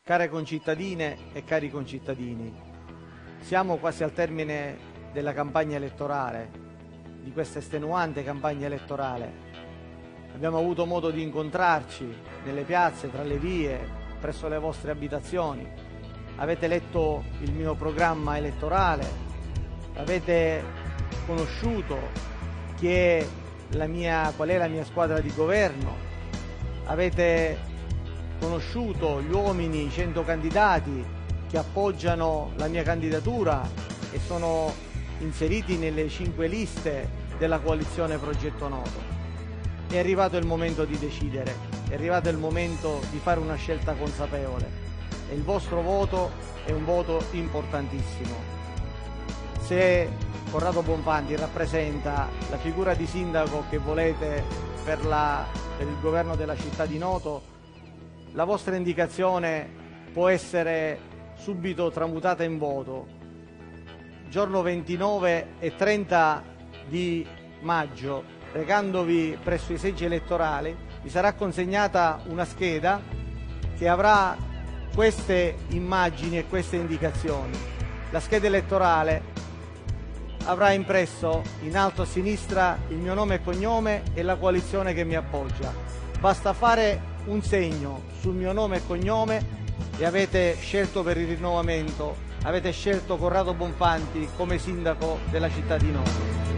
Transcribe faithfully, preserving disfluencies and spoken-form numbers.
Care concittadine e cari concittadini, siamo quasi al termine della campagna elettorale, di questa estenuante campagna elettorale. Abbiamo avuto modo di incontrarci nelle piazze, tra le vie, presso le vostre abitazioni. Avete letto il mio programma elettorale, avete conosciuto chi è la mia, qual è la mia squadra di governo, avete conosciuto gli uomini, i cento candidati che appoggiano la mia candidatura e sono inseriti nelle cinque liste della coalizione Progetto Noto. È arrivato il momento di decidere, è arrivato il momento di fare una scelta consapevole e il vostro voto è un voto importantissimo. Se Corrado Bonfanti rappresenta la figura di sindaco che volete per, la, per il governo della città di Noto, la vostra indicazione può essere subito tramutata in voto. Giorno ventinove e trenta di maggio, recandovi presso i seggi elettorali, vi sarà consegnata una scheda che avrà queste immagini e queste indicazioni. La scheda elettorale avrà impresso in alto a sinistra il mio nome e cognome e la coalizione che mi appoggia. Basta fare un segno sul mio nome e cognome e avete scelto per il rinnovamento, avete scelto Corrado Bonfanti come sindaco della città di Noto.